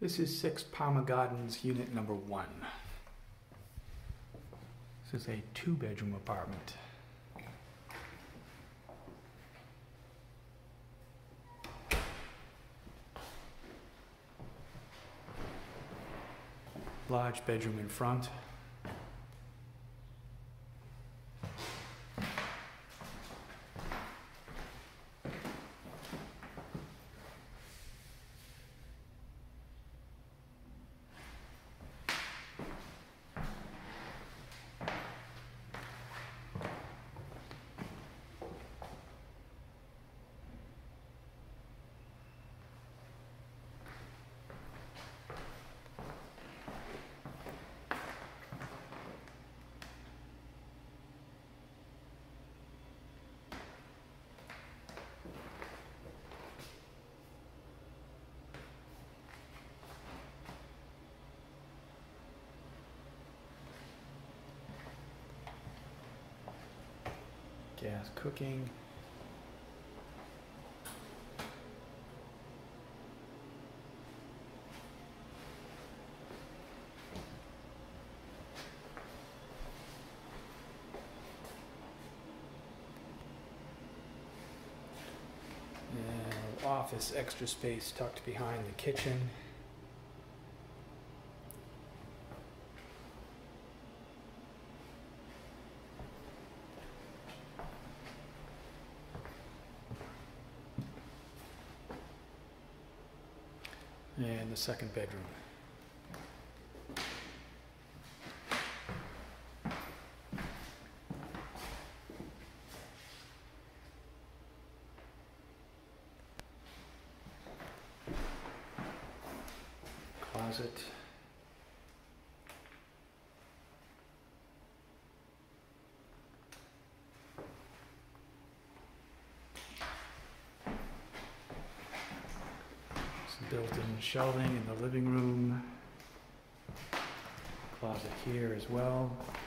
This is 6 Pama Gardens, unit number 1. This is a 2-bedroom apartment. Large bedroom in front. Gas cooking. And office extra space tucked behind the kitchen. And the second bedroom. Closet. Built-in shelving in the living room. Closet here as well.